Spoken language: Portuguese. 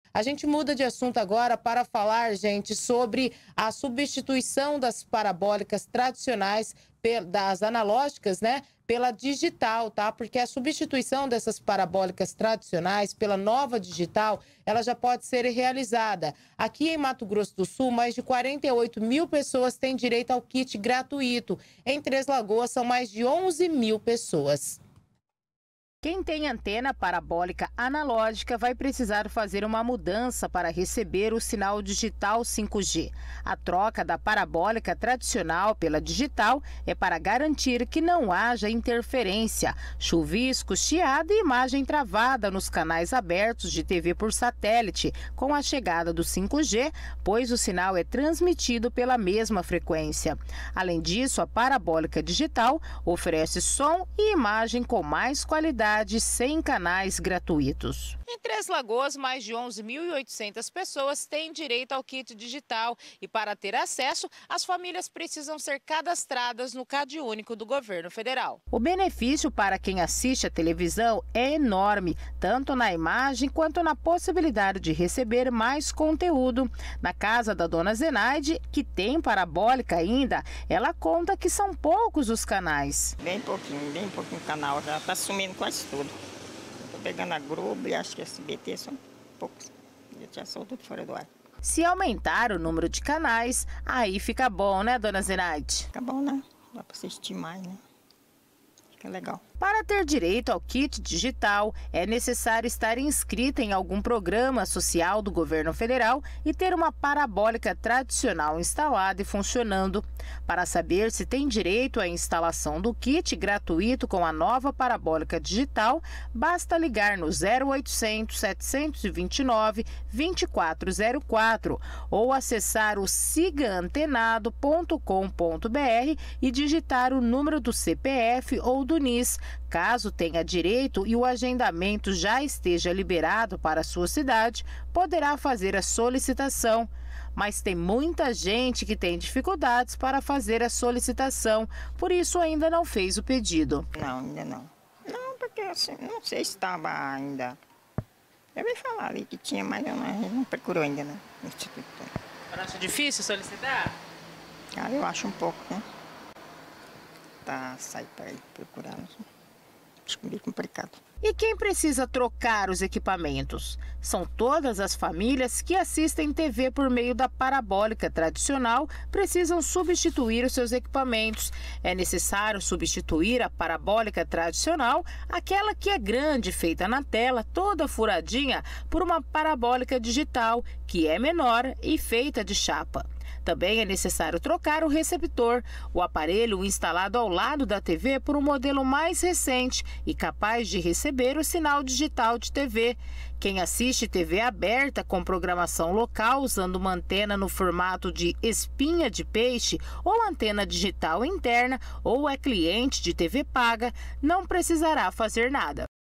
A gente muda de assunto agora para falar, gente, sobre a substituição das parabólicas tradicionais, das analógicas, né, pela digital, tá? Porque a substituição dessas parabólicas tradicionais pela nova digital, ela já pode ser realizada. Aqui em Mato Grosso do Sul, mais de 48 mil pessoas têm direito ao kit gratuito. Em Três Lagoas, são mais de 11 mil pessoas. Quem tem antena parabólica analógica vai precisar fazer uma mudança para receber o sinal digital 5G. A troca da parabólica tradicional pela digital é para garantir que não haja interferência, chuvisco, chiado e imagem travada nos canais abertos de TV por satélite com a chegada do 5G, pois o sinal é transmitido pela mesma frequência. Além disso, a parabólica digital oferece som e imagem com mais qualidade, de 100 canais gratuitos. Em Três Lagoas, mais de 11.800 pessoas têm direito ao kit digital e para ter acesso, as famílias precisam ser cadastradas no CadÚnico do governo federal. O benefício para quem assiste à televisão é enorme, tanto na imagem quanto na possibilidade de receber mais conteúdo. Na casa da dona Zenaide, que tem parabólica ainda, ela conta que são poucos os canais. Bem pouquinho canal, já está sumindo quase tudo. Estou pegando a Globo e acho que a SBT são poucos. Já são tudo fora do ar. Se aumentar o número de canais, aí fica bom, né, dona Zenaide? Fica bom, né? Dá para assistir mais, né? Fica legal. Para ter direito ao kit digital, é necessário estar inscrita em algum programa social do governo federal e ter uma parabólica tradicional instalada e funcionando. Para saber se tem direito à instalação do kit gratuito com a nova parabólica digital, basta ligar no 0800 729 2404 ou acessar o sigaantenado.com.br e digitar o número do CPF ou do NIS. Caso tenha direito e o agendamento já esteja liberado para a sua cidade, poderá fazer a solicitação. Mas tem muita gente que tem dificuldades para fazer a solicitação, por isso ainda não fez o pedido. Não, ainda não. Não, porque assim, não sei se estava ainda. Eu ia falar ali que tinha, mas eu não procurou ainda, né? Você acha difícil solicitar? Ah, eu acho um pouco, né? Tá, sai para ir procurar. Acho meio complicado. E quem precisa trocar os equipamentos? São todas as famílias que assistem TV por meio da parabólica tradicional, precisam substituir os seus equipamentos. É necessário substituir a parabólica tradicional, aquela que é grande, feita na tela, toda furadinha, por uma parabólica digital, que é menor e feita de chapa. Também é necessário trocar o receptor, o aparelho instalado ao lado da TV, por um modelo mais recente e capaz de receber o sinal digital de TV. Quem assiste TV aberta com programação local usando uma antena no formato de espinha de peixe ou antena digital interna ou é cliente de TV paga, não precisará fazer nada.